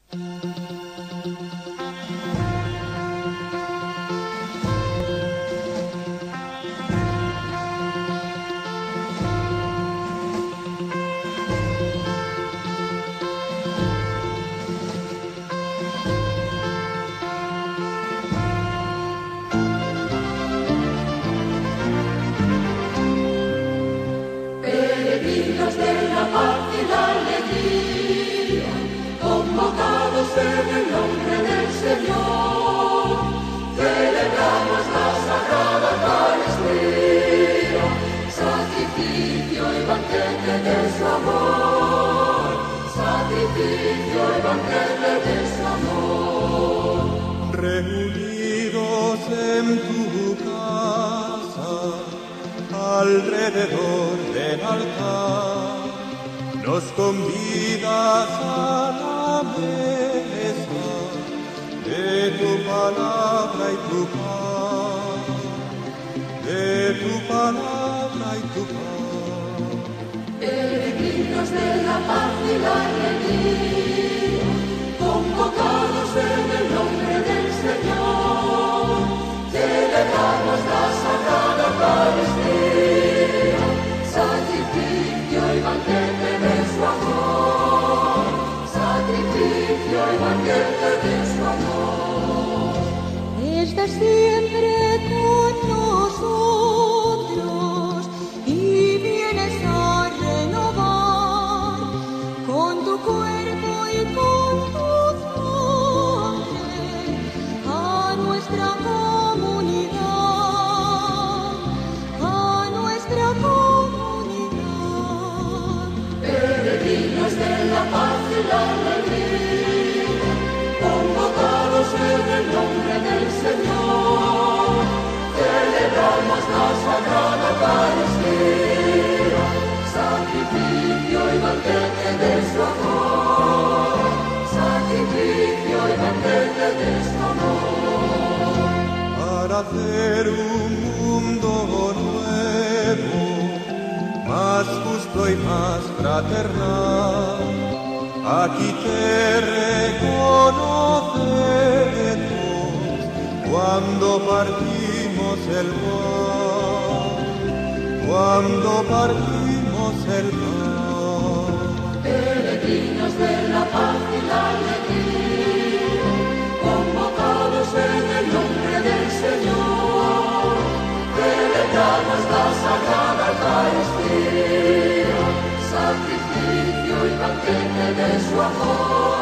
Peregrinos de la paz y la alegría, convocados en el nombre del Señor, celebramos la Sagrada Eucaristía, sacrificio y banquete de su amor, sacrificio y banquete de su amor. Reunidos en tu casa, alrededor del altar, nos convidas a la mesa de tu palabra y tu paz, de tu palabra y tu paz. Peregrinos de la paz y la alegría, convocados en el nombre del Señor, celebramos la Sagrada Eucaristía, sacrificio y banquete de su amor, sacrificio y banquete de su amor. Desde siempre con nosotros y vienes a renovar con tu cuerpo y con tu sangre a nuestra comunidad, a nuestra comunidad. Peregrinos de la paz y la alegría, convocados en el nombre del Señor, celebramos la Sagrada Eucaristía, sacrificio y banquete de su amor, sacrificio y banquete de su amor. Para hacer un mundo nuevo, más justo y más fraternal, aquí te reconocemos cuando partimos el pan, cuando partimos el pan. Peregrinos de la paz y la alegría, convocados en el nombre del Señor, celebramos la Sagrada Eucaristía, sacrificio y banquete de su amor,